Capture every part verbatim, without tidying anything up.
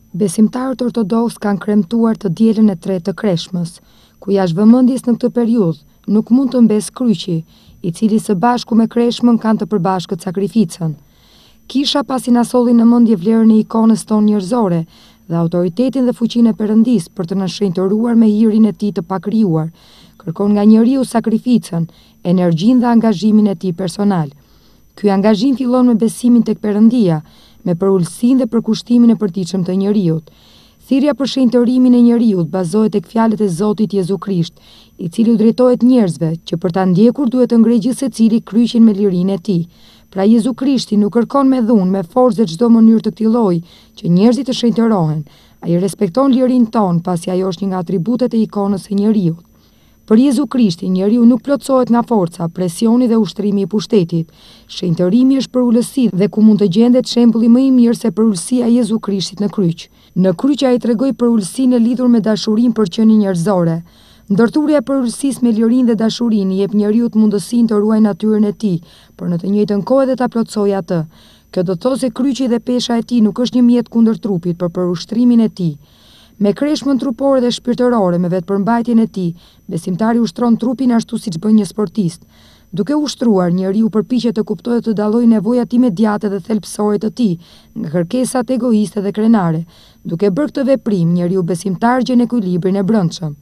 Besimtarët ortodoks kanë kremtuar të dielën e tretë të Kreshmës, ku jashtë vëmendjes në këtë periudhë nuk mund të mbes kryqi, i cili së bashku me Kreshmën kanë të përbashkët sakrificën. Kisha pasi na solli në mendje vlerën e ikonës tonë njerëzore dhe autoritetin dhe fuqinë e Perëndisë për të na shenjtëruar me hirin e tij të pakrijuar, kërkon nga njeriu sakrificën, energjinë dhe angazhimin e tij personal. Ky angazhim fillon me besimin tek Perëndia, me përullësinë dhe përkushtimin e përtitshëm të njeriut. Thirrja për shenjtërimin e njeriut bazohet tek fjalët e Zotit Jezu Krisht, i cili u drejtohet njerëzve që për ta ndjekur duhet të ngrejë gjithsecili kryqin me lirinë e tij. Pra Jezu Krishti nuk kërkon me dhunë, me forcë dhe çdo mënyrë të këtij lloji që njerëzit të shenjtërohen. Ai respekton lirinë tonë, pasi ajo është një nga atributet e ikonës së njeriut. Për Jezu Krishtin, njeriu nuk plotësohet nga forca, presioni dhe ushtrimi i pushtetit. Shenjtërimi është përullësi dhe ku mund të gjendet shembulli më i mirë se përullësia e Jezu Krishtit në kryq. Në kryq ai tregoi përullësinë e lidhur me dashurinë për qenie njerëzore. Ndërthurja e përullësisë me lirinë dhe dashurinë i jep njeriu mundësinë të ruajë natyrën e tij, por në të njëjtën kohë edhe ta plotësojë atë. Kjo do të thotë se kryqi dhe pesha e tij nuk është një mjet kundër trupit, por për ushtrimin e tij. Me Kreshmën trupore dhe shpirtërore, me vetëpërmbajtjen e tij, besimtari ushtron trupin ashtu siç bën një sportist. Duke ushtruar, njeriu përpiqet të kuptojë të dallojë nevojat imediate dhe thelbësore të tij nga kërkesat egoiste dhe krenare. Duke bërë këtë veprim, njeriu besimtar gjen ekuilibrin e brendshëm.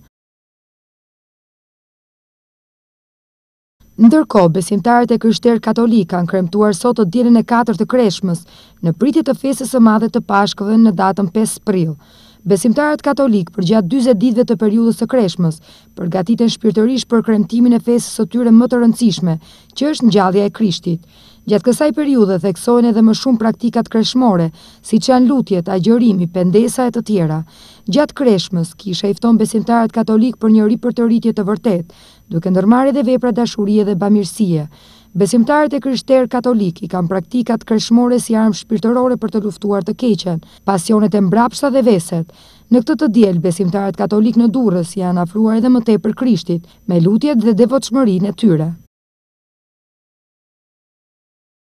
Ndërkohë, besimtarët e krishterë katolik kanë kremtuar sot të dielën e katërt të Kreshmës, në pritje të festës së madhe të Pashkëve në datën pesë prill. Besimtarët katolik përgjatë dyzet ditëve të periudhës së Kreshmës përgatiten shpirtërisht për kremtimin e festës së tyre më të rëndësishme, që është ngjallja e Krishtit. Gjatë kësaj periudhe theksohen edhe më shumë praktikat kreshmore, siç janë lutjet, agjërimi, pendesa e të tjera. Gjatë Kreshmës, kisha i fton besimtarët katolik për një ripërtëritje të vërtetë, duke ndërmarrë edhe vepra dashurie dhe bamirësie. Besimtarët e krishterë katolik i kanë praktikat kreshmore si armë shpirtërore për të luftuar të keqen, pasionet e mbrapshta dhe veset. Në këtë të diel, besimtarët katolik në Durrës janë afruar edhe më tepër Krishtit, me lutjet dhe devotshmërinë e tyre.